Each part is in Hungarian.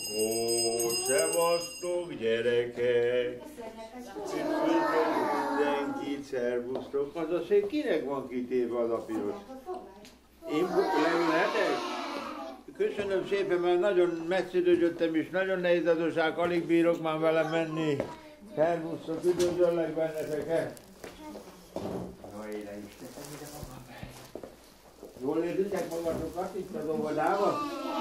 Ó, szevasztok, gyerekek! Üdvözlök mindenkit, szervusztok! Az a szék kinek van kitéve az a piros? Én leülhetek? Köszönöm szépen, mert nagyon messzire jöttem, és nagyon nehéz az ország, alig bírok már vele menni. Szervusztok, üdvözöllek benneteket! Jól érzitek magatokat itt az óvodában?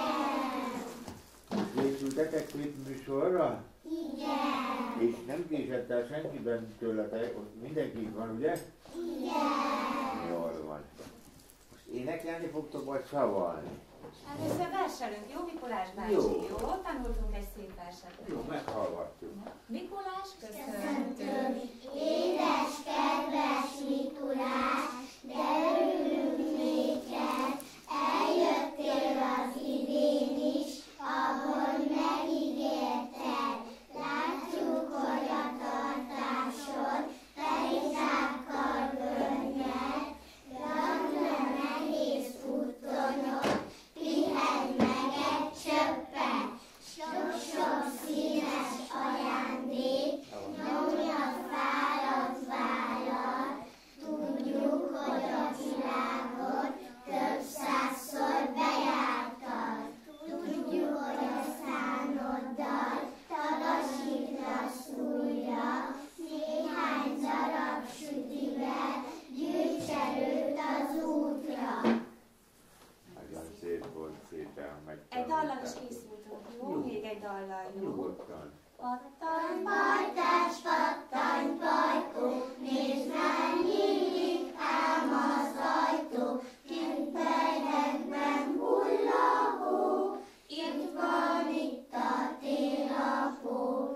Készültetek két műsorra? Igen. És nem késett el senkiben tőletek, ott mindenki van, ugye? Igen. Jól van. Most énekelni fogtok, vagy szavalni? Először verselünk, jó Mikulás bácsi? Jó. Tanultunk egy szép verset. Jó, meghallgatjuk. Mikulás, köszöntünk. Édes, kedves Mikulás, de örülünk néked, eljöttél az idén is, ahogy megígérted. Látjuk, hogy a tartásod perizákkal görnyed, rakd nehéz futtonyod, pihenj meg egy csöppet, sok-sok színes ajándék, nyomja fáradt vállal. Tudjuk, hogy a világot több százszor bejártad. Tudjuk, hogy a szánoddal tagasítasz újra. Néhány darab sütivel gyűjts erőt az útra. Nagyon szép volt, szépen megtanultál. Egy dallal is készültünk, jó? Még egy dallal, jó? Nyugodtan. Pattanj, Pajtás, pattanj, pajkó, nézd már, nyílik ám az ajtó, kint pejnekben hull a hó, itt van itt a télapó,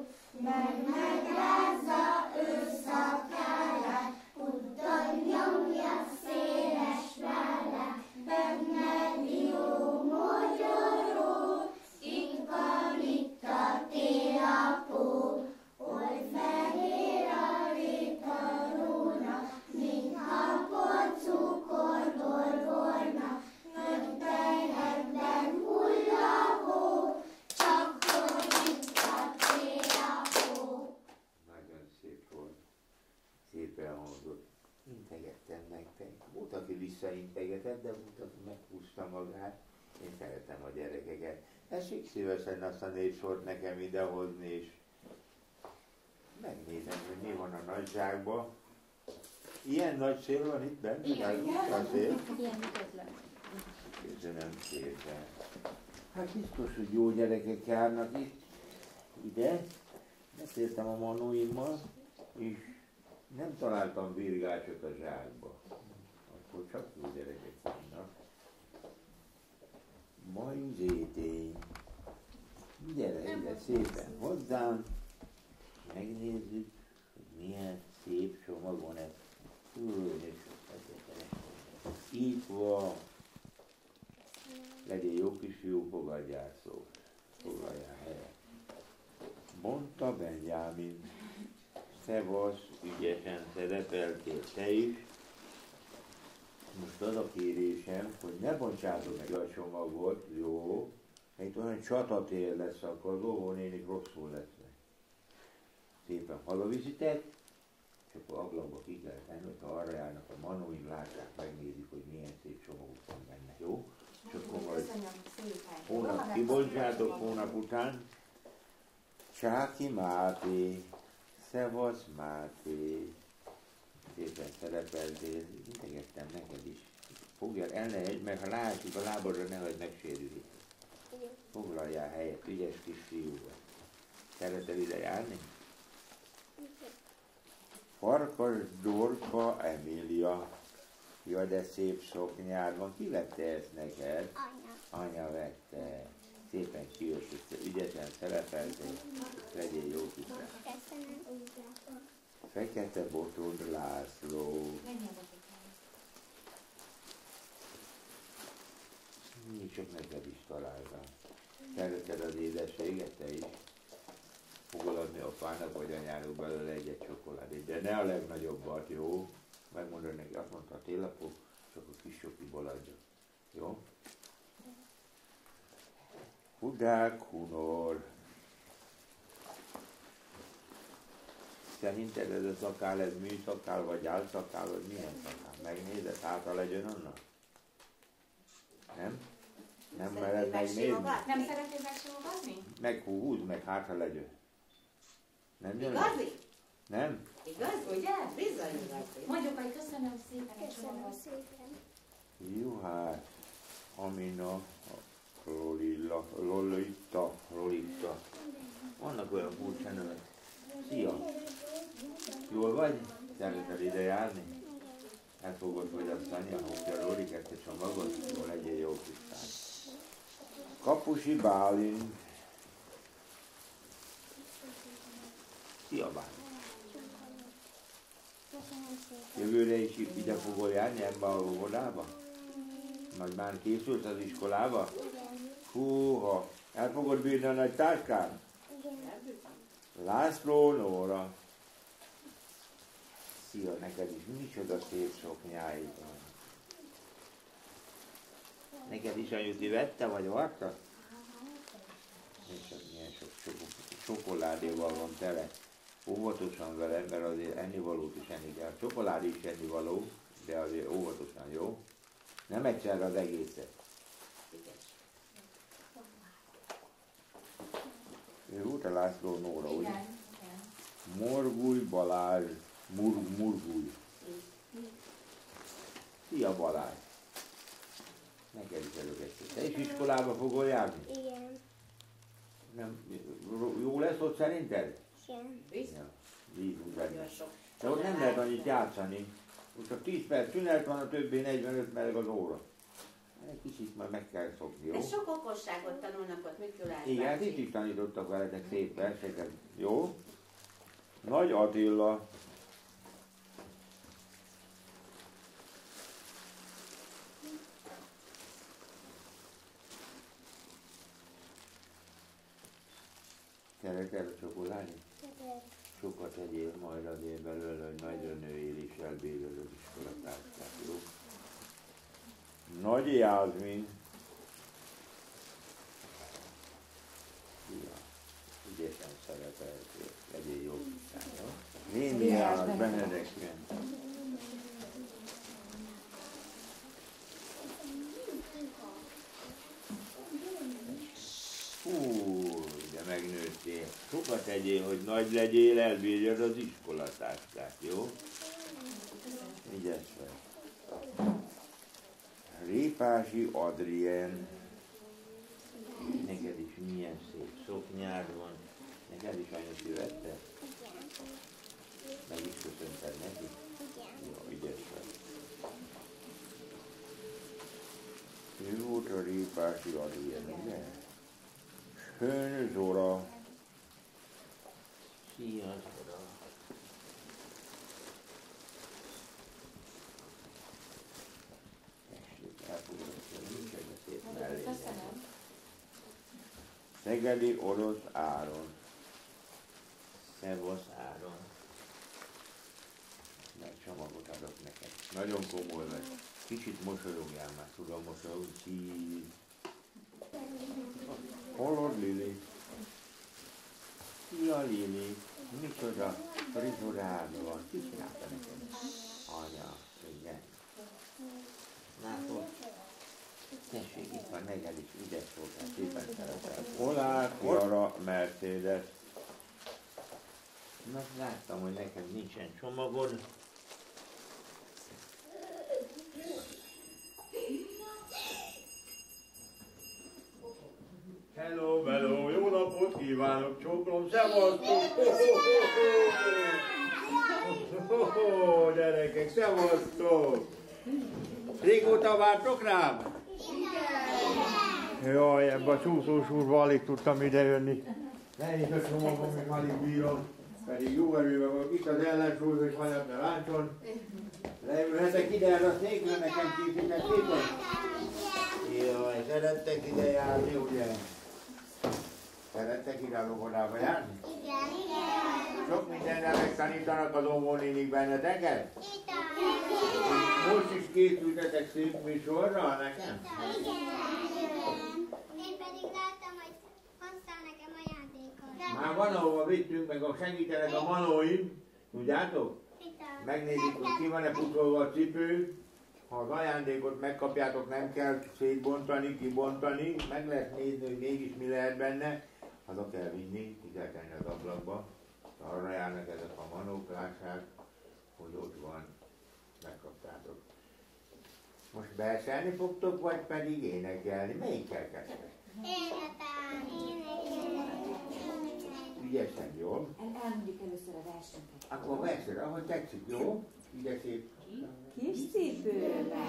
megrázza ősz szakálát, utton nyomja széles vállát, benned jó mogyoró, itt van itt a télapó, oly fehér a létaróna, mintha porcukorból volna, nagy pejnekben hull a hó, csak hogy itt a télapó. Nagyon szép volt. Szépen hangzott. Integettem nektek. Volt, aki visszaintegetett, de volt, aki meghúzta magát. Én szeretem a gyerekeket. Esik szívesen azt a 4 sort nekem idehozni, és megnézem, hogy mi van a nagy zsákban. Ilyen nagy szél van itt benne? Igen. A szél? ilyen üdvözlök. Köszönöm szépen. Hát biztos, hogy jó gyerekek járnak itt, ide. Beszéltem a manóimmal, és nem találtam virgácsot a zsákba. Akkor csak jó gyerekek vannak. Mai zétény. Gyere ide szépen hozzám, megnézzük, hogy milyen szép csomagon ez. Itt van. Legyél jó kisfiú, fogadjál szót. Foglaljál helyet. Mondta Benjamin. Szevasz, ügyesen szerepeltél te is. Most az a kérésem, hogy ne bontsátok meg a csomagot, jó? Itt olyan csatatér lesz, akkor az óvónénik rosszul lesznek. Szépen hazaviszitek, és akkor ablakba ki kell tenni, hogyha arra járnak a manóim, látják, megnézik, hogy milyen szép csomagok van benne, jó? És akkor majd Köszönöm szépen. hónap kibontsátok, hónap után. Csáki Máté, szevasz Máté, szépen szerepeltél, integettem neked is. Fogjál, el ne hagyd meg, ha látjuk a lábadra, ne hagyd megsérülni. Foglaljál helyet, ügyes kisfiú vagy. Szeretel ide járni? Farkas Dorka Emília. Jaj, de szép szoknyád van. Ki vette ezt neked? Anya. Anya vette. Szépen kiöltötte, ügyesen szerepeltél. Legyél jó kislány. Köszönöm. Fekete Botond László. Mennyi az a Nincs, csak neked is találtam. Szereted az édességet, te is? Fogod adni apának vagy anyának belőle egy csokoládét, de ne a legnagyobbat, jó? Megmondod neki, azt mondta a télapó, csak a kis sokiból adja. Jó? Hudák hunor. Szerinted ez a szakál, ez műszakál, vagy álszakál, vagy milyen szakál? Megnézed, hátra legyen annak? Nem? Nem mered megnézni? Nem szeretnéd megsimogatni? Meghúzd, meg hátra legyen. Nem jön? Igazi? Nem? Igaz, ugye? Bizony igazi. Mondjuk, hogy köszönöm szépen a Köszönöm csomagot. szépen. Jó, hát. Amina, Lolita. Vannak olyan furcsa nevek. Szia! Jól vagy? Szeretnél ide járni? El fogod fogyasztani a húgya Rolikert és a magad? Jól legyél jó tisztán. Kapusi Bálint. Szia Bálint! Köszönöm szépen. Jövőre is ide fogol járni ebbe a óvodába? Majd már készült az iskolába? Igen. Húha! El fogod bírni a nagy táskán? Igen. László Nóra. Szia, neked is micsoda szép szoknyáid van. Neked is anyuti vette, vagy varta? És milyen sok csokoládéval van tele. Óvatosan vele, mert azért ennivalót is enni kell. Csokoládé is ennivaló, de azért óvatosan, jó? Nem egyszerre az egészet. Ő volt a László Nóra, ugye? Igen. Morgulj Balázs, Murgulj. Szia Balázs! Neked is előbb. Te is iskolába fogol járni? Igen. Nem, jó lesz ott szerinted? Igen. Ja, bízunk benne. Nagyon sok. De ott nem lehet annyit játszani. Ott csak 10 perc szünet van, a többi 45 meg az óra. Egy kicsit már meg kell szokni, jó? De sok okosságot tanulnak ott, Mikulás Igen, hát itt is tanítottak veletek szép verseket, jó? Nagy Attila. Szereted a csokoládét? Köszönöm. Sokat egyél majd azért belőle, hogy nagyra nőjél is elbírod az iskolatárskát, jó? Nagy Jászmin. Ja, ügyesen szerepeltél, legyél jó tisztán, jó? Némiás Benedekben. Fú, de megnőttél. Sokat egyél, hogy nagy legyél, elbírjad az iskolatáskát, jó? Vigyázz fel. Répási Adrien. Neked is milyen szép szoknyád van. Neked is anyusi vette? Igen. Meg is köszönted neki? Igen. Jó, vigyázz fel. Ő volt a Répási Adrien, ugye? Hőn Zora. Szia Zora. Köszönöm. Szegedi Orosz Áron. Szevasz Áron. Meg csomagot adok neked. Nagyon komoly vagy. Kicsit mosolyogjál már, tudom mosolyogni. Csíz. Hallod, Lili? Szia, Lili. Micsoda frizurád van. Ki csinálta neked? Anya, igen. Látod? Tessék, itt van neked is, ügyes voltál, szépen szeretel. Olá, Jara, Mercedes. Na, láttam, hogy neked nincsen csomagod. Hello, hello, jó napot kívánok, csókolom, szevasztok! Gyerekek, szevasztok! Régóta vártok rám? Jaj, ebben a csúszós úrban alig tudtam idejönni. Nehéz a csomagom, még alig bírom. Pedig jó erőben vagyok. Itt az ellensúly, hogy hanyat a láncson. Leülhetek ide erre a székre, nekem készítek szépen? Jaj, szerettek ide járni, ugye? Szerettek ide a óvodába járni? Igen. Sok mindenre megtanítanak az óvónénik benneteket? Igen. Most is készültetek szép műsorra nekem? Igen. Én pedig láttam, hogy Már van, ahova vittünk, meg a segítenek a manóim, tudjátok? Megnézik, hogy ki van-e pucolva a cipő. Ha az ajándékot megkapjátok, nem kell szétbontani, kibontani, meg lehet nézni, hogy mégis mi lehet benne. Haza kell vinni, ki kell tenni az ablakba. Arra járnak ezek a manók, lássák, hogy ott van, megkaptátok. Most verselni fogtok, vagy pedig énekelni? Melyikkel kezdtek? Ügyesen, jó? Elmondjuk először a versenket. Akkor a verset, ahogy tetszik, jó? Ugye szép. Kis cipőbe.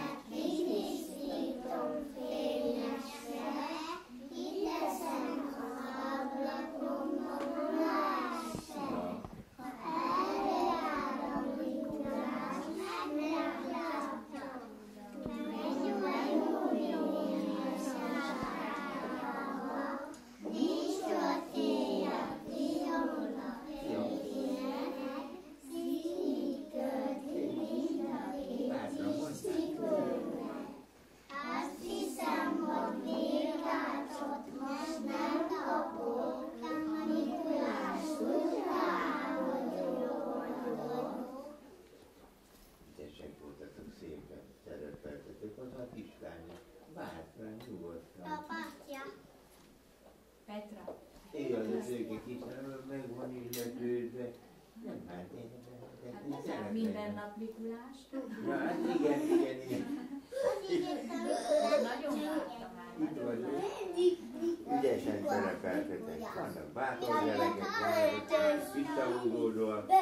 Petra. Éjjel az őke kiszállva, meg van illetődve. Nem már tényleg. Minden nap Mikulás. Ja, hát igen. Nagyon vártam már. Itt vagyok. Ügyesen szerepeltetek. Vannak bátor gyerekek, vannak visszahúzódóak.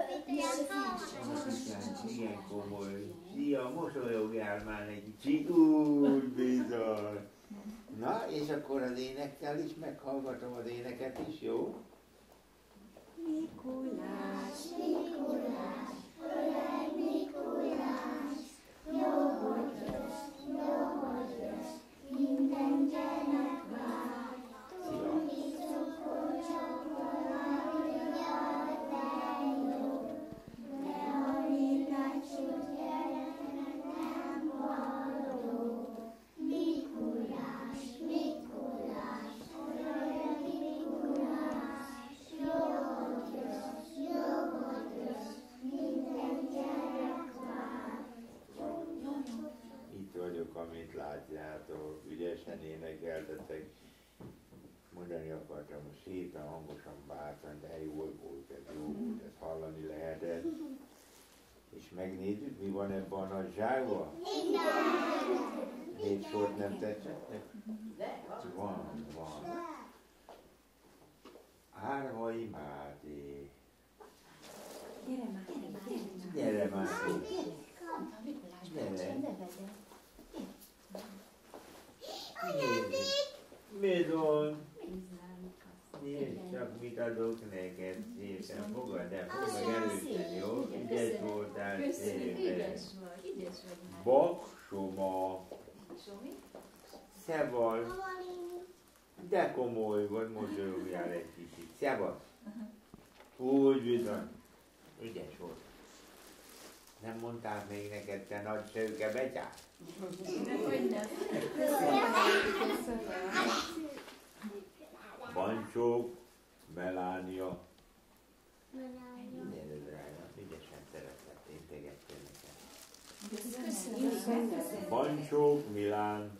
Igen komoly. Szia, mosolyogjál már egy kicsit. Úgy bizony. Na, és akkor az énekkel is meghallgatom az éneket is, jó? Mikulás, Mikulás, öreg Mikulás, jó, hogy jössz, minden gyermek vár. Tudni cukor, csokoládé, jaj, de jó, de a világsút gyereknek nem való. Mikulás, Mikulás, öreg Mikulás, jó, hogy jössz, minden gyerek vár. Itt vagyok, amit látjátok, ügyesen énekeltetek. Mondani akartam, szépen, hangosan, bátran, de jó volt, ez jó volt, ezt hallani lehetett. És megnézzük, mi van ebben a nagy zsákban? Igen! 4 sort nem tetszettek? De, Van. Árvai Máté. Gyere már, Gyere, Máté. Gyere. Bizony. Nézd csak, mit adok neked, szépen fogadd el, fogd meg előtted, jó? Ügyes voltál, szépen. Ügyes vagy már. Baksoma. Somi? Szevasz. De komoly vagy, mosolyogjál egy kicsit. Szevasz. Úgy bizony. Ügyes volt. Nem mondták még neked, te nagy szőke betyár? Hogy nem? Bancsók, Melánia. Gyere, drága, ügyesen szeretlek, integettél nekem. Bancsók, Milán.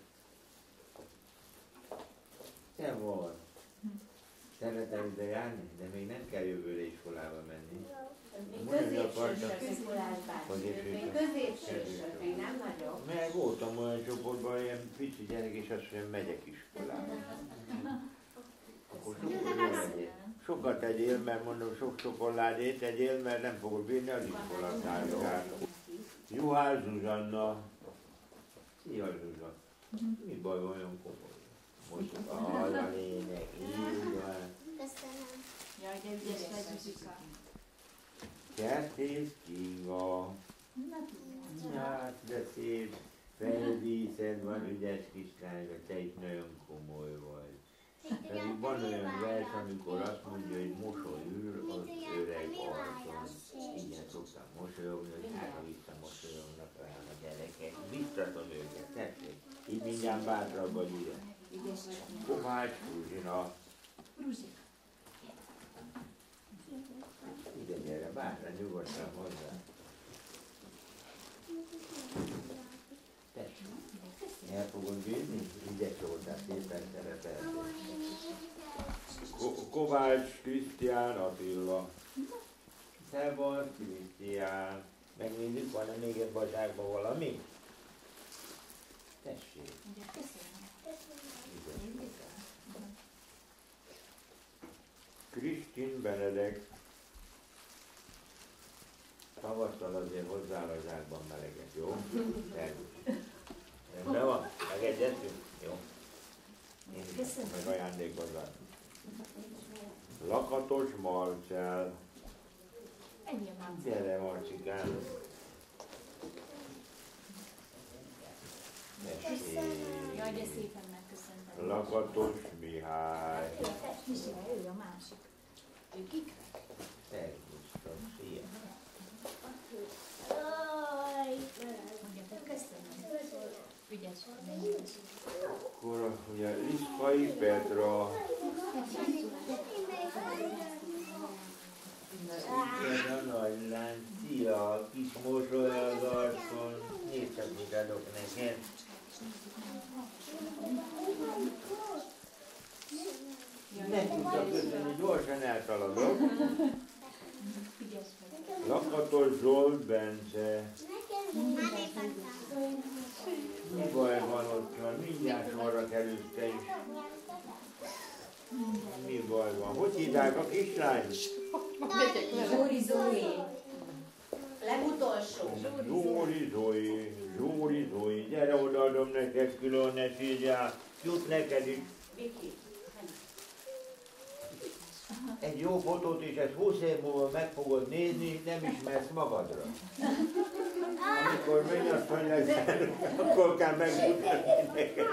Te vagy. Szeretel ide járni, de még nem kell jövőre iskolába menni. még középsősök Mikulásban. Még középsősök, még nem nagyok. Mert voltam olyan csoportban, ilyen pici gyerek, és azt mondja, megyek iskolába. Akkor sokat tegyél, mert mondom, sok csokoládét tegyél, mert nem fogod bírni az iskolatárgát. Juhász Zsuzsanna. Szia Zsuzsa. Mi baj van olyan komoly? Most a lényeg, így van. Köszönöm. Jaj, de ügyes vagy, Zsuzsika. Kertész Kinga. Hát, de szép. Feldíszed van, ügyes kislányra, te is nagyon komoly vagy. Pedig van olyan vers, amikor azt mondja, hogy mosolyül az öreg arcon. Igen, szoktam mosolyogni, hogy hátra vissza mosolyognak rám a gyerekek. Biztatom őket, tessék. Így mindjárt bátrabb vagy ide. Kovács Fruzsina. nyugodtan hozzá. Tessék, el fogod bírni? Ügyes voltál, szépen szerepeltél. Kovács Krisztián Attila. Szevasz Krisztián. Megnézzük, van-e még egy bazsákban valami? Tessék. Kristin Benedek. Tavasszal azért hozzá a zsákban meleget, jó? Szervusz. Rendben van? Megegyeztünk? Jó. Én is meg ajándékozzak. Lakatos Marcell. Ennyi a már. Gyere, Marcikám. Jaj, de szépen megköszöntem. Lakatos Mihály. Ő a másik. Ő kik? Szervusztok, szia. Mondja, köszönöm. Ügyes vagy. Akkor ugye Liszkai Petra. Ez a nagy lány, szia, kis mosoly az arcon. Nézd csak, mit adok neked. Nem tudtam köszönni, gyorsan elszaladok. Ügyes vagy. Lakatos Zsolt Bence. Mi baj van ott? Mindjárt sorra kerülsz te is. Mi baj van? Hogy hívják a kislány? Zsóri. Legutolsó. Zsóri Zoe. Gyere, odaadom neked külön, ne sírjál. Jut neked is. Viki. Egy jó fotót, és ezt 20 év múlva meg fogod nézni, nem ismersz magadra. Amikor mennyasszony leszel, akkor kell megmutatni neked.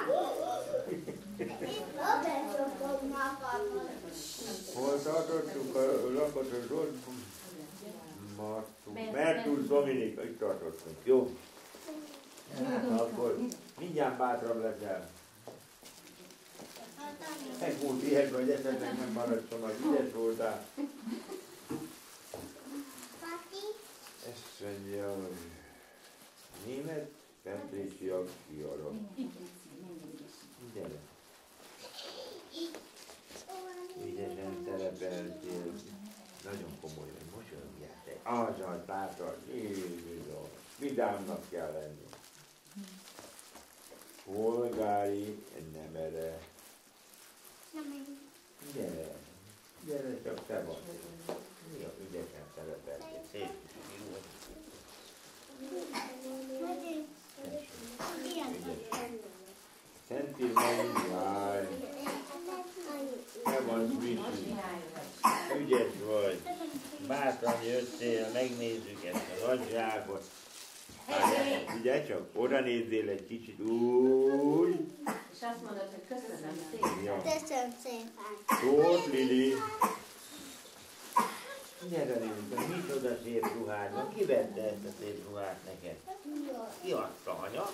Hol tartottunk a Lakatos Zsolt? Mertus Dominika, itt tartottunk, jó? Hát akkor mindjárt bátrabb leszel. Megmúlt ilyet, hogy esetleg nem maradszom, hogy ügyes voltál. Ezt mondja, hogy német Patricia Kiara. Gyere. Ügyesen szerepeltél. Nagyon komolyan mosolyogjál te. Azaz, látod, Jézusom, vidámnak kell lenni. Polgári Nemere. Gyere csak te vagy. Mi a ügyesen szerepeltél? Szép kis jó. Szent Irmányi Lány. Te vagy Visi. Ügyes vagy. Bátran jöttél, megnézzük ezt a nagy zsákot. Ugye csak oda nézzél egy kicsit úgy. És azt mondod, hogy köszönöm szépen. Ja. Köszönöm szépen. Tóth Lili. Gyere, Lili, micsoda szép ruhád van. Ki vette ezt a szép ruhát neked? Ki adta, anya?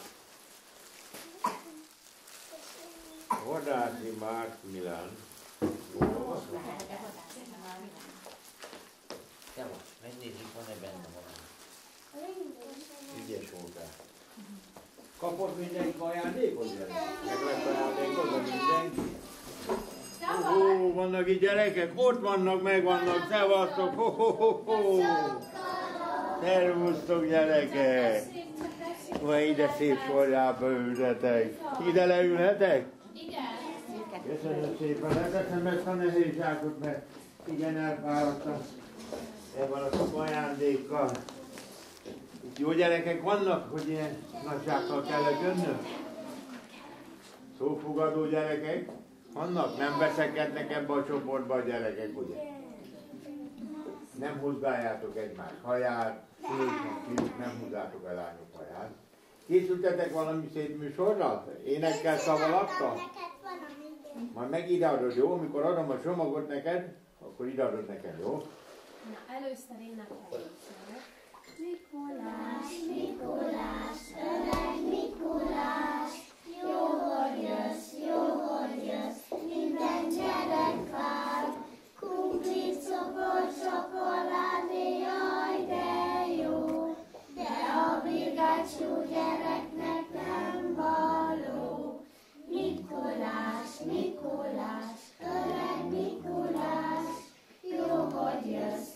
Vadászi Márk Milán. Jól van? Te vagy, megnézzük, van-e benne valami. Ügyes voltál. Kapott mindenki ajándékot? Meg lett ajándékot mindenki? Vannak itt gyerekek? Ott vannak, megvannak, szevasztok! Ho-ho-ho-ho! Szervusztok, gyerekek! Vaj, ide szép sorjába ültetek. Ide leülhetek? Igen. Köszönöm szépen, leteszem ezt a nehéz zsákot, mert igen elfáradtam. Ebben a sok ajándékkal. Itt jó gyerekek vannak, hogy ilyen nagy zsákkal kellett jönnöm? Szófogadó gyerekek vannak? Nem veszekednek ebbe a csoportba a gyerekek, ugye? Nem húzgáljátok egymás haját, fiúk, nem húzzátok a lányok haját. Készültetek valami szép műsorral? Énekkel, szavalakkal? Majd meg ideadod, jó? Amikor adom a csomagot neked, akkor ideadod nekem, jó? Na, először énekeljük. Mikulás, Mikulás, öreg Mikulás, jó, hogy jössz, minden gyerek vár. Kumplit, cukor, csokoládé, jaj, de jó gyereknek nem való. Mikulás, Mikulás, öreg Mikulás, jó, hogy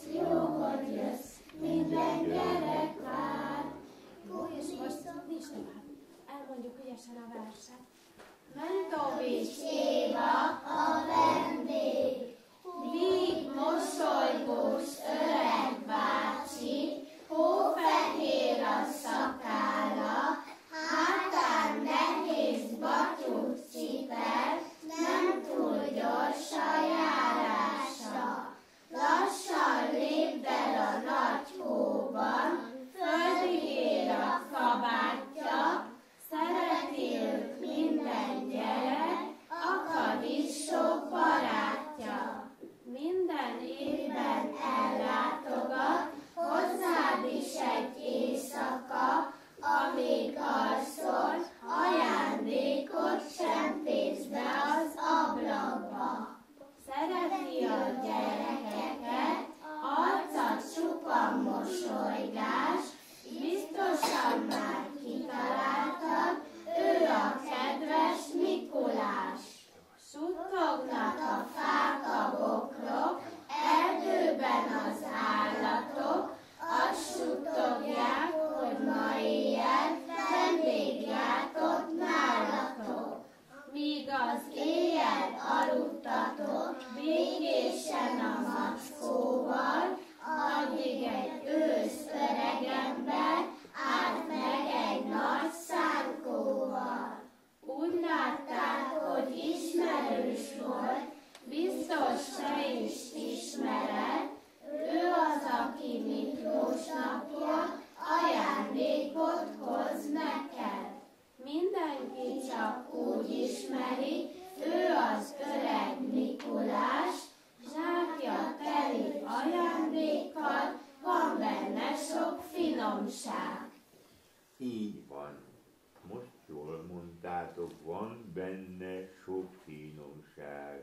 jössz, minden gyerek vár. És most nincs tovább. Elmondjuk ügyesen a verset. Mentovics Éva a vendég, víg mosolygós öreg bácsi, hófehér a szakálla, hátán nehéz batyút cipel, nem túl gyors a járása. Lassan lépd el a nagy hóban, földig ér a kabátja, szereti őt minden gyerek, akad is sok barátja. Minden évben ellátogat, hozzád is egy éjszaka, amíg alszol, ajándékot csempész be az ablakba. Szereti a gyerekeket, arca csupa mosolygás, biztosan már kitaláltad, ő a kedves Mikulás. Suttognak a fák, a bokrok, erdőben az állatok, azt suttogják, hogy ma éjjel vendégjátok nálatok. Míg az éjjel aludtatok, békésen a mackóval, addig egy ősz öregember állt meg egy nagy szánkóval. Úgy látták, hogy ismerős volt, biztos te is ismered, ő az, aki Miklós napja ajándékot hoz neked. Mindenki csak úgy ismeri, ő az öreg Mikulás, zsákja teli ajándékkal, van benne sok finomság. Így van. Most jól mondtátok, van benne sok finomság.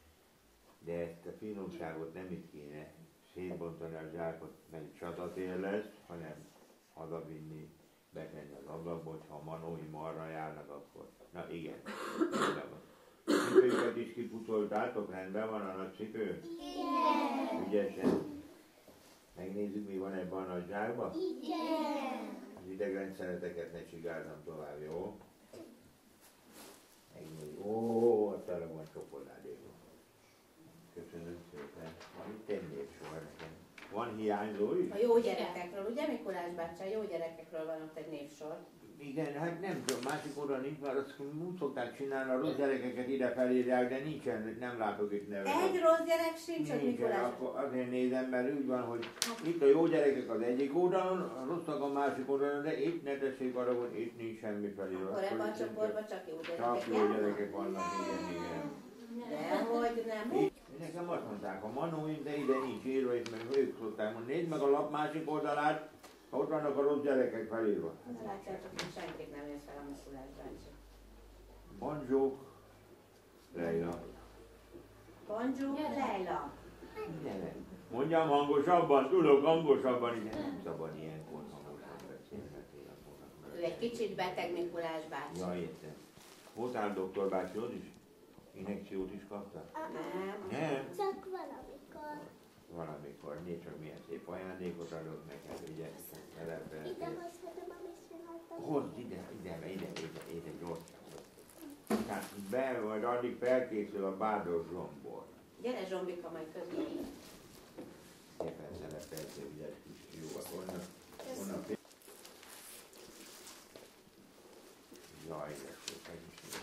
De ezt a finomságot nem itt kéne szétbontani a zsákot, meg csatatér lesz, hanem hazavinni, betenni az ablakba, hogy ha manói marra járnak, akkor... Na igen, cipőket is kiputoltátok, rendben van a nagy cipő? Igen. Ügyesen. Megnézzük, mi van ebben a nagy zsákban? Igen. Az idegrendszereteket ne csigázzam tovább, jó? Megnézzük. Ó, ott tele van csokoládékon. Köszönöm szépen. Van itt egy népsor nekem. Van hiányzó is? A jó gyerekekről, ugye Mikulás bácsi, a jó gyerekekről van ott egy névsor. Igen, hát nem tudom, másik oldalon nincs, mert azt úgy szokták csinálni, a rossz gyerekeket ide felírják, de nincsen, nem látok itt nevet. Egy rossz gyerek sincs ott Nincsen, Mikulás. akkor azért nézem, mert úgy van, hogy itt a jó gyerekek az egyik oldalon, a rosszak a másik oldalon, de itt ne tessék arra, hogy itt nincs semmi felírva. Akkor ebben a csoportban csak jó gyerekek Csak jó járnak? gyerekek vannak, igen. Dehogy nem. Nekem azt mondták, a manóim, de ide nincs írva, és meg ők szokták mondani, nézd meg a lap másik oldalát, ott vannak a rossz gyerekek felírva. Látjátok, hogy senkit nem ér fel a Mikulás bácsi. Bonjour, Leila. Bonjour, Leila. Gyere. Mondjam hangosabban, tudok hangosabban, igen, nem szabad ilyenkor hangosan beszélni, mert én Ő egy kicsit beteg Mikulás bácsi. Ja, értem. Voltál doktor bácsi, ott is? Injekciót is kaptál? Nem. Nem? Csak valamikor. Valamikor, nézd csak milyen szép ajándékot adott neked, ugye? Ide hozhatom a missionáltat. Hozd ide, gyorsan. Tehát be, majd addig felkészül a bádos zsombor. Gyere Zsombika, majd közben. Szépen szerepeltél, ügyes kis jó, onnan jaj, de szép, meg is nézem.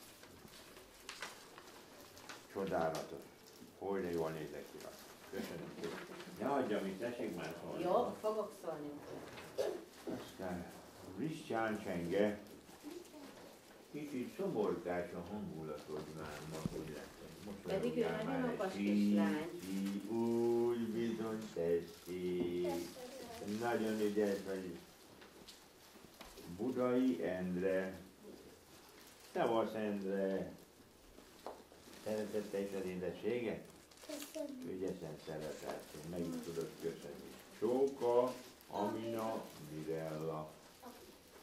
Csodálatos. Hogy de jól nézek ki. Köszönöm szépen. Ne hagyjam itt, tessék már szólni. Jó, fogok szólni. Aztán Krisztián Csenge. Kicsit szoborkás a hangulatod már ma, hogy lesz. Pedig ő nagyon okos kislány. Úgy bizony tessék. Nagyon ügyes vagy. Budai Endre. Szevasz Endre. Szeretette is az édességet? Köszönöm. Ügyesen szeretettél, meg is tudod köszönni. Csóka, Amina, Mirella.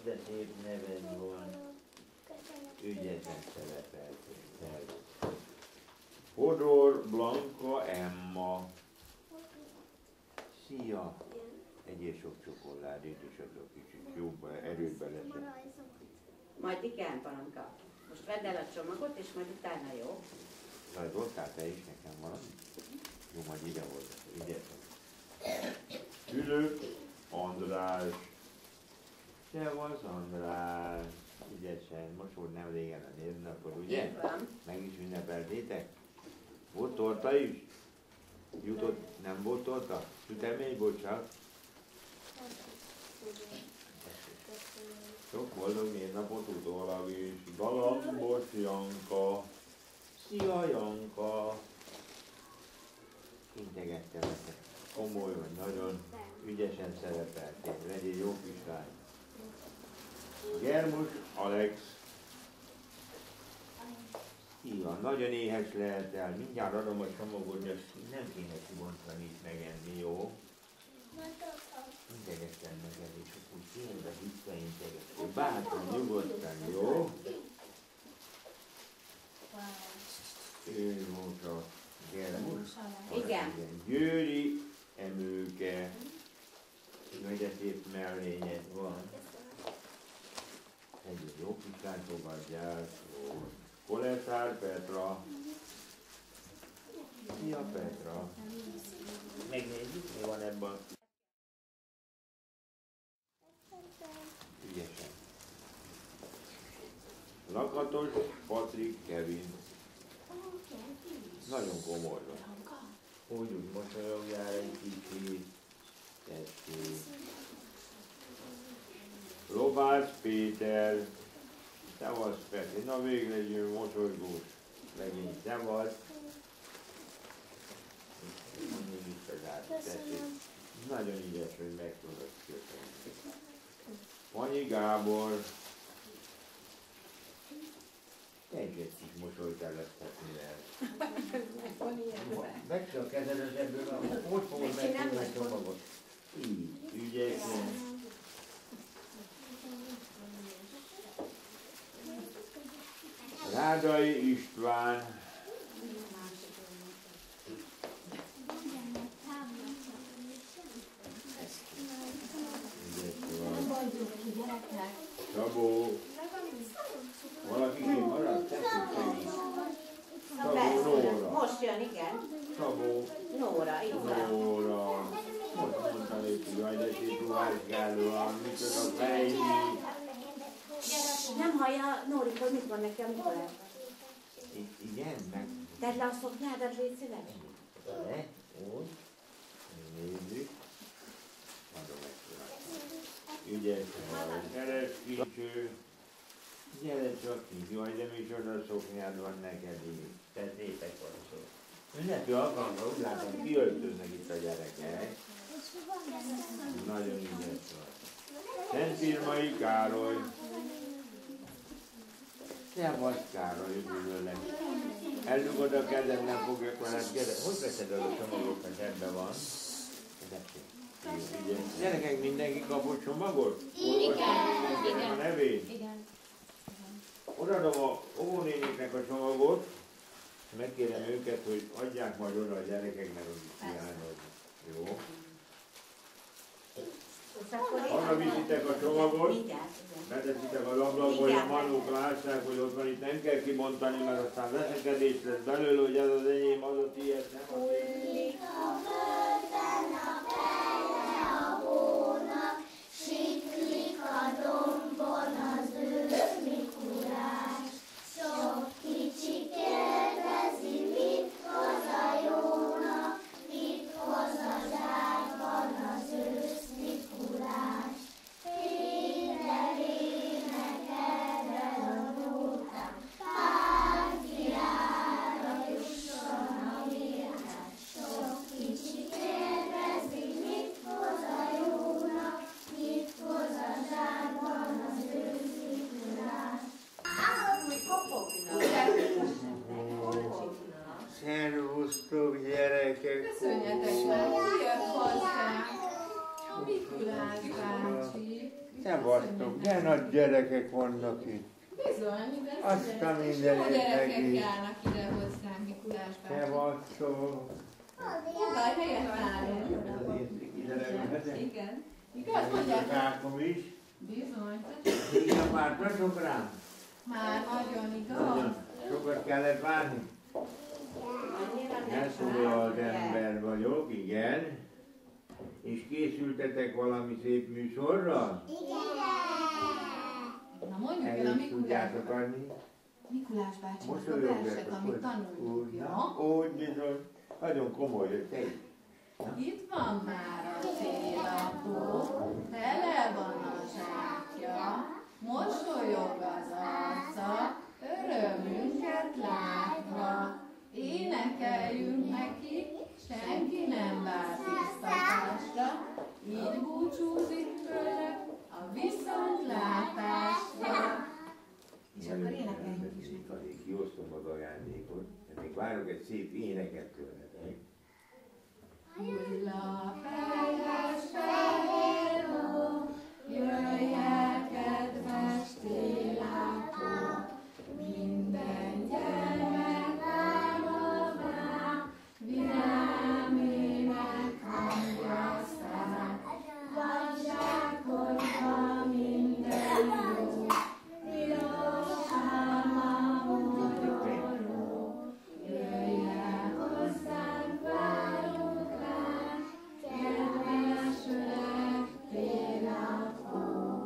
de szép neved van. Köszönöm. Ügyesen szerepeltél. Hodor Blanka Emma. Szia! Egyél sok csokoládét, és az a kicsit jobb erőben lesz. Majd igen, Paranka. Most vedd el a csomagot, és majd utána jó. Rajzoltál te is nekem valami? Jó, majd ide volt. Ide. Fülöp András. Szevasz András. Ügyesen. Most volt nem régen a névnapod, ugye? Így van. Meg is ünnepeltétek? Volt torta is? Jutott, nem volt torta? Sütemény, bocsánat. Sok boldog névnapot utólag is. Galambos Janka. Szia Janka. Integettem neked. Komoly vagy, nagyon ügyesen szerepeltél. Legyél jó kislány. Germus Alex. Így van, nagyon éhes lehet el. Mindjárt adom a csomagot, de nem kéne kibontani itt megenni, jó? Integettem neked, és akkor tényleg visszaintegettem. Bátran, nyugodtan, jó? Ő volt a Germus. Igen. Győri Emőke. Nagyon szép mellényed van. Egy jó kislány fogadják. Koletár Petra. Szia Petra. Megnézzük, mi van ebben. Ügyesen. Lakatos Patrik Kevin. Nagyon komoly van. Úgy mosolyogjál egy kicsit. Tessék. Lovász Péter. Szevasz Peti. Na végre egy ilyen mosolygós legény. Szevasz. Mindig is az tessék. Nagyon ügyes, hogy meg tudod kötni. Panyi Gábor. Te is egy kis mosolyt elesztetni lehet. Megsz a kezedet ebből, hogy fogod megtudni a csomagot? Így, ügyesen. Rádai István. Szabó. Valaki kint maradt? Szabó Nóra. Most jön, igen. Szabó Nóra, így van. Nóra. Most mondta neki, hogy de szép ruházgáló van, micsoda fejli. Nem hallja, Nóri, hogy mit van neki, amikor el? Igen, meg... Tedd le a szoknyádat, légy szíves. Le, úgy. Nézzük. Adom egy ügyesen van. Keres kincső. Gyere csak ki, jaj, de micsoda szoknyád van neked így. Te szépek van szó. Ünnepi alkalommal úgy látom, kiöltöznek itt a gyerekek. Nagyon ügyes van. Szentírmai Károly. Szevasz Károly, üdvözöllek. Eldugod a kezed, nem fogjak veled kezed. Hogy veszed el a csomagot, hogy ebben van? Gyerekek, mindenki kapott csomagot? Igen. A nevét? Igen. Odaadom a óvónénéknek a csomagot, megkérem őket, hogy adják majd oda a gyerekeknek, hogy hiányoznak. Jó? Arra viszitek a csomagot, beteszitek az ablakba, hogy a manók lássák, hogy ott van, itt nem kell kibontani, mert aztán veszekedés lesz belőle, hogy ez az enyém, az a tiéd, nem a tiéd. Kicsi De nagy gyerekek vannak itt. Bizony, de Azt a jó mindenit gyerekek neki. járnak ide hozzánk, Mikulás bácsi. Szevasztok. Fogadj, helyet állunk. Ide leülhetek? Igen. Igaz, mondják? Rákom is. Bizony. Igen, vártatok rám? Már nagyon igaz. Nagyon. Sokat kellett várni? Elszólalt ember vagyok, igen. És készültetek valami szép műsorra? Na mondjuk el El a is tudjátok Mikulás, adni? Mikulás bácsinak a Mosolyogjatok, verset, amit tanultuk, jó? Úgy bizony. Nagyon komoly, hogy te is. Itt van már a célapó, tele van a zsákja, mosolyog az arca, örömünket látva. Énekeljünk neki, senki nem vár biztatásra, így búcsúzik tőle a viszontlátásra. És akkor énekeljünk is neki. Kiosztom az ajándékot, de még várok egy szép éneket tőletek. Hullafejles fehér hó, jöjj el, kedves télapó, minden gyermek álma vár, vidám ének hangja szár, vadságkodva minden jó, piros álma mogyoró, jöjj el hozzánk, várunk rád, kedves öreg télapó.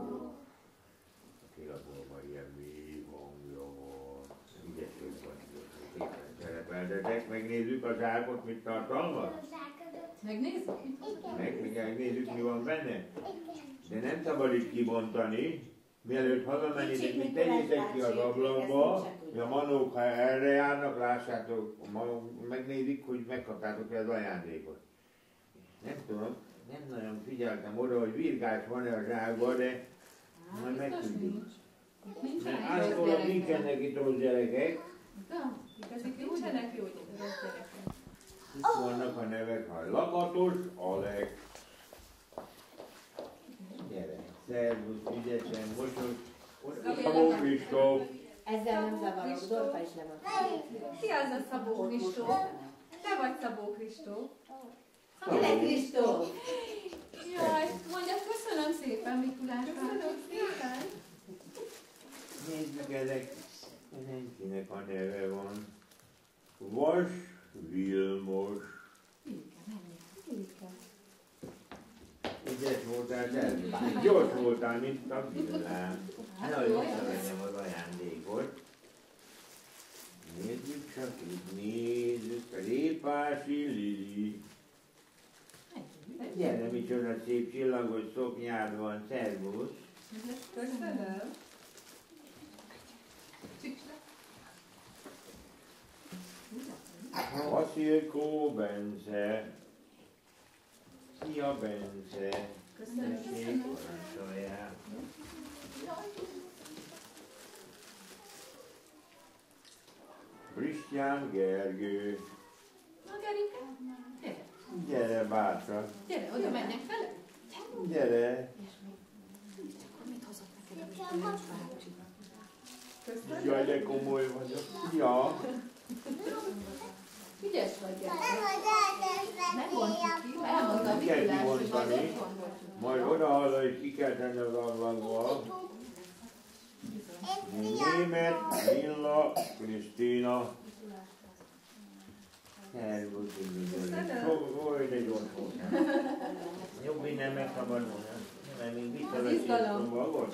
Télapóban ilyen mély hangja van. Ügyesek vagyok, szépen szerepeltetek. Megnézzük a zsákot, mit tartalmaz? Megnézzük? Megnézzük, mi van benne. De nem szabad itt kibontani. Mielőtt hazamennétek, mit tegyétek ki az ablakba, hogy a manók, ha erre járnak, lássátok, a manók megnézik, hogy megkaptátok az ajándékot. Nem tudom, nem nagyon figyeltem oda, hogy virgás van-e a zsákban, de majd megtudjuk. Mert állítólag nincsenek itt rossz gyerekek. Ezek nincsenek jó gyerekek. Itt vannak a nevek, a Lakatos Alex. Gyere, szervusz, ügyesen, mosoly. Szabó Kristóf. Ezzel nem zavarok, Dorka is nem akar. Ki az a Szabó Kristóf? Te vagy Szabó Kristóf. Tényleg, Kristóf? Jaj, mondja, köszönöm szépen, Mikulás. Köszönöm szépen. Nézzük, ezek mindenkinek a neve van. Vas Vilmos. Ügyes voltál, természetesen. Gyors voltál, mint a villám. Na, visszavegyem az ajándékot. Nézzük csak itt, nézzük. Répási Lili. Gyere, micsoda szép csillagos szoknyád van, szervusz. Köszönöm. Vaszilkó Bence. Szia Bence. Köszönöm. Parancsoljál. Krisztián Gergő. Na, Gerike, gyere. Gyere bátran. Gyere, oda menjek vele. Gyere. Mit hozott neked a Mikulás bácsi? Jaj, de komoly vagyok. Ja. Ügyes vagy, gyerek. Megmondtuk ki, elmondta Kell Mikulás, hogy kibontani. majd otthon voltunk. Majd odahaza is ki kell tenni az ablakba. Német, Lilla, Krisztina. Szervusz, üdvözlök. Oly, de gyors voltál. Jobb innen megszabadulni. Mert még visszavetjük a magot.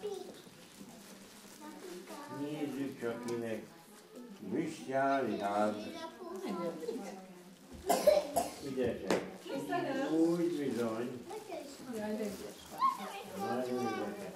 Nézzük csak kinek. Krisztián Jász. Ügyesek. Úgy bizony. Jaj, de ügyes vagy. Nagyon ügyesek.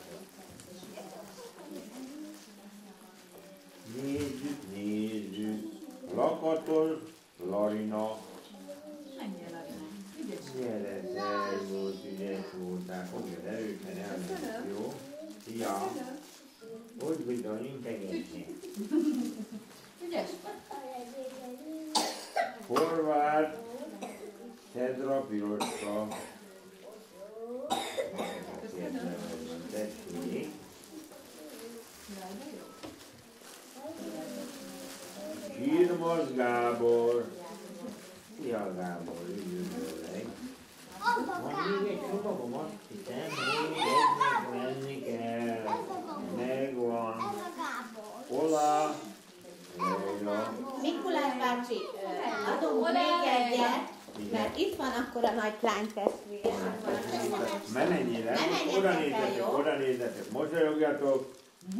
Nézzük. Lakatos Larina. Menjél, Larina. Ügyes. Gyere, szervusz, ügyes voltál. Fogja erősen elmenni, jó? Ja. Úgy bizony, integenség. Ügyes. Horváth, Cedra Piroska. Tessék. Sírmos Gábor. Szia Gábor, üdvözöllek. Van még egy csomagom, azt hiszem, még egynek menni kell. Megvan. Hola. Mikulás bácsi, adunk még egyet, mert itt van akkor a nagy lánytestvére. Mennyire? Oda nézzetek, mosolyogjatok.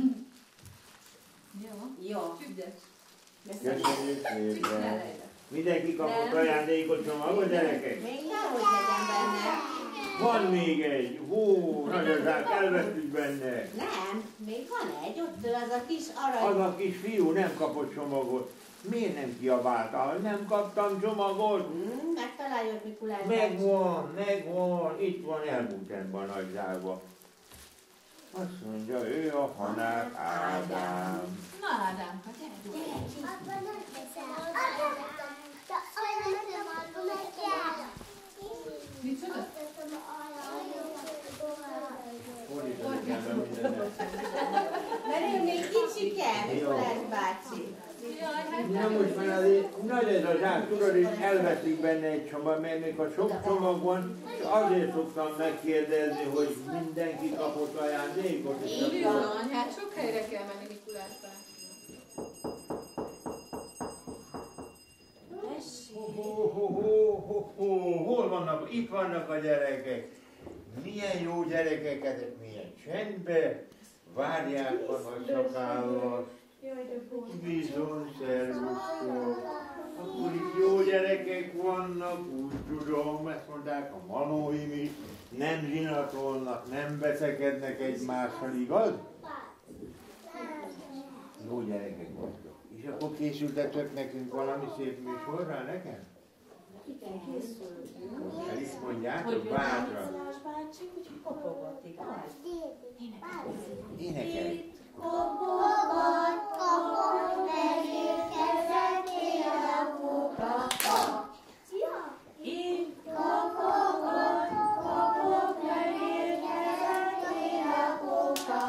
Jó. Köszönjük szépen. Mindenki kapott ajándékot csomagot, gyerekek? Még nehogy legyen benne. Van még egy. Hú, nagyon rá, elvesztük benne. Nem, még van egy, ott az a kis arany. Az a kis fiú nem kapott csomagot. Miért nem kiabálta, hogy nem kaptam csomagot? Megtaláljuk Mikulás Megvan, itt van elbútenban a nagy zárba. Azt mondja, ő a Hanák Ádám. Na Ádám, hát gyere. Abban nem teszel. De olyan nem adom meg. Micsoda? Fordítani kell be mindennek. Mert ő még kicsike, Mikulás bácsi. Na most már azért nagy ez a zsák, tudod, és elveszik benne egy csomag, mert még a sok csomag van, és azért szoktam megkérdezni, hogy mindenki kapott ajándékot. Így van, hát sok helyre kell menni Mikulás Hol vannak? Itt vannak a gyerekek. Milyen jó gyerekeket, milyen csendbe várják a nagy szakállat. Bizony, szervusztok. Akkor itt jó gyerekek vannak, úgy tudom, ezt mondták a manóim is. Nem zsinatolnak, nem beszekednek egymással, igaz? Jó gyerekek vagytok. És akkor készültetek nekünk valami szép műsorra nekem? Igen, készültünk. El is mondjátok bátran. Mikulás bácsi, úgyhogy kopogott, igaz? Énekelj! Kopogott, kopogott, megérkezett a kuka. Itt Kopogott, kopogott, megérkezett a kuka.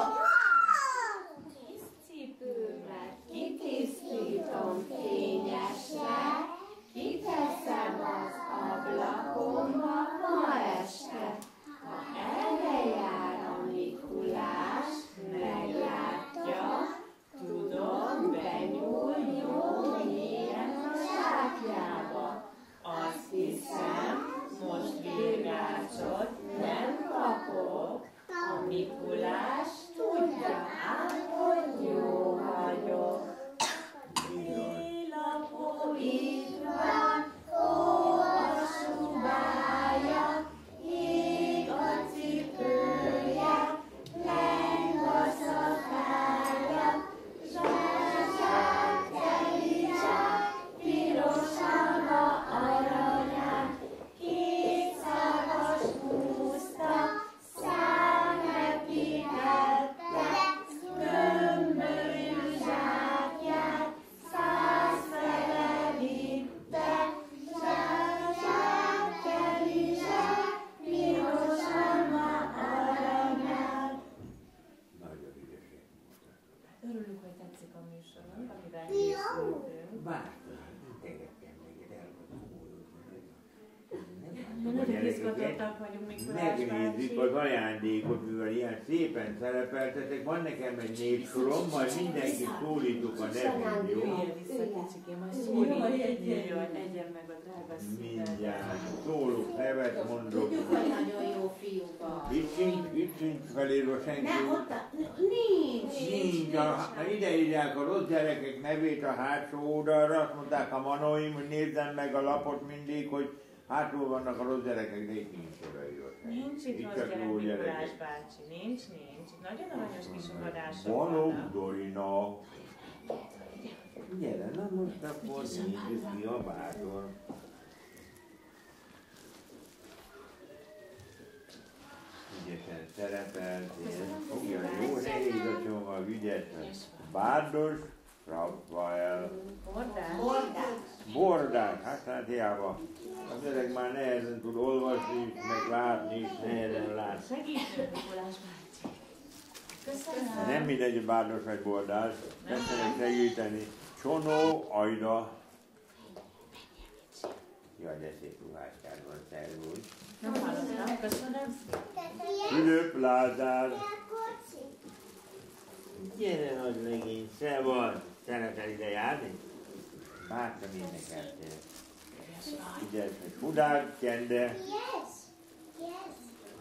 kis cipőmet kitisztítom fényesre, kiteszem az ablakomba ma este. Ha erre jár a Mikulás, meglátja, tudom, benyúl jó mélyen a zsákjába. Azt hiszem, most virgácsot nem kapok. A Mikulás tudja ám, hogy jó vagyok. Lilapó itt van, ó a subája, ég a cipője, leng a szakája, zsák, zsák, pirosan a aranyát, két szagos húzta, gömbölyű zsákját, 100 fele vitte, zsák, teli zsák, pirosan ma aranyát. Nagyon ügyesek. Örülünk, hogy tetszik a műsorunk, amivel készültünk. Bátran, tegekkel még elmondom. Nagyon izgatottak vagyunk, Mikulás Megnézzük bácsi. az ajándékot, mivel ilyen szépen szerepeltetek. Van nekem egy névsorom, majd mindenkit szólítok a nevén, jó? Jöjjön vissza, kicsikém, majd szólít, jöjjön, egyen meg a drága szívet. Mindjárt szólok, nevet mondok. Tudjuk, hogy nagyon jó fiú vagy. Itt sincs felírva senki. Nem, ott nincs. Nincs. Ide írják a rossz gyerekek nevét a hátsó oldalra, azt mondták a manóim, hogy nézzem meg a lapot mindig, hogy hátul vannak a rossz gyerekek, de itt nincs odaírva. Nincs itt rossz csak gyerek, jó Mikulás gyerekek. bácsi, nincs. Itt nagyon aranyos kis fogadások Balogh vannak. Dorina. Gyere, na most akkor nézzük ki a bátor. Ügyesen szerepeltél. Fogja, jó, nehéz a csomag, ügyesen. Bárdos Rafael. Bordás? Bordák, hát hiába. Az öreg már nehezen tud olvasni, meg látni is nehezen lát. Segítsünk, Mikulás bácsi. Köszönöm. Nem mindegy, hogy bárdos vagy bordás. Tessenek segíteni. Csonó, Ajda. Jaj, de szép ruháskár van, szervusz. Nem hallottam, köszönöm. Fülöp, Lázár. Gyere, nagy legény, szevasz. Szeretel ide járni? Bárcsak énekeltél. Ügyes, hogy Fudák, Kende. Yes. Yes.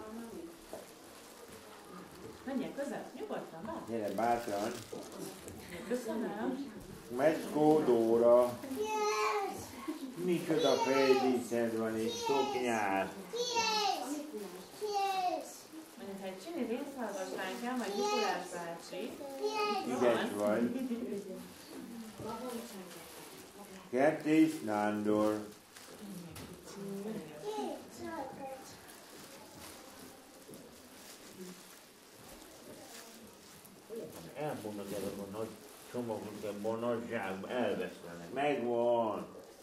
Menjek közel, nyugodtan, bár. Gyere, bátran. Köszönöm. Meckó, Dóra. Yes. Micsoda fejdíszed van és sok nyár. Yes. Yes. Mondjuk, ha egy csini részhallgatlánykám, vagy Mikulás bácsi. Ügyes vagy. Kertész Nándor. Elmondnak ezek a nagy csomagok ebben a nagy zsákban, elvesztenek. Megvan.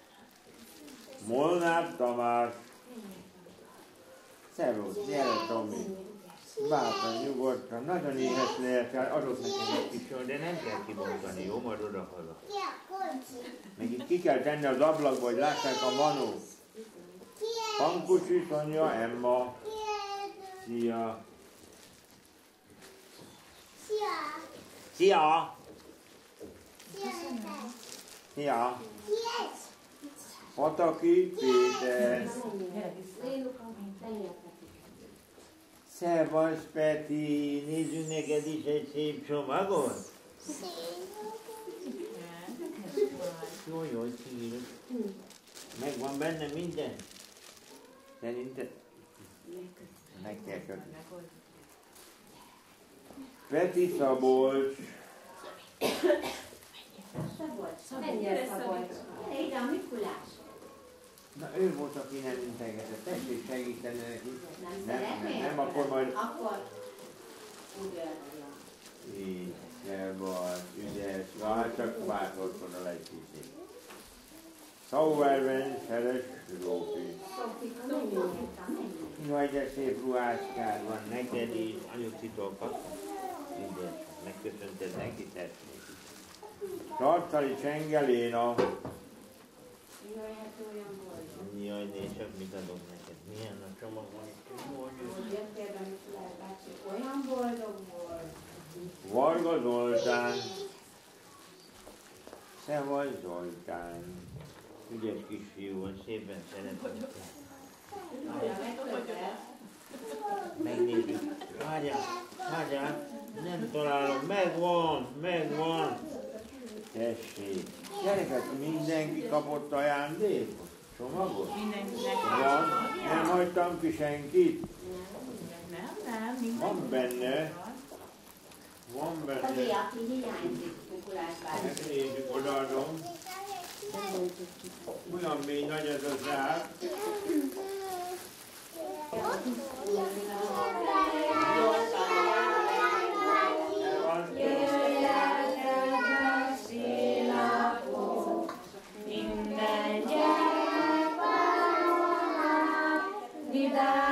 Molnár Tamás. Szervusz, gyere Tomi. Bátran, nyugodtan, nagyon éhes lehet, adok nekem egy kis sor, de nem kell kibontani, jó? Majd odahaza. Meg itt ki kell tenni az ablakba, hogy lássák a manók. Pankusi, Sonja, Emma. Szia. Szia. Szia. Pataki Péter. Szevasz Peti, nézzünk neked is egy szép csomagot. Jó, szív. Megvan benne minden? Szerinted? Meg kell kötni. Peti Szabolcs. Mennyire Szabolcs? Ide a Mikulás. Na ő volt, aki nem integetett. Tessék segíteni neki. Nem, akkor majd... Akkor úgy örülök. Így, szevasz, ügyes. Hát csak bátor oda egy kicsit. Sauerben, Szeres Zsófi. Jaj, de szép ruháskád van neked is. Anyucitól kaptam. Ügyes. Megköszönted neki, tessék. Tartali Csengeléna. Jaj, hát olyan boldog. Jaj, nézd csak, mit adok neked. Milyen a csomag van itt. Jöttél be, Mikulás bácsi, olyan boldog volt. Varga Zoltán. Szevasz Zoltán. Ügyes kisfiú van, szépen szeretem. Megnézzük. Várjál, nem találom. Megvan. Tessék. Gyerekek, mindenki kapott ajándékot? Csomagot? Mindenkinek Van, nem hagytam ki senkit. Nem, mindenki. Van benne. Azért, aki hiányzik, Mikulás bácsi. Megnézzük, odaadom. Olyan mély nagy ez a zsák. Minden gyerek, vidám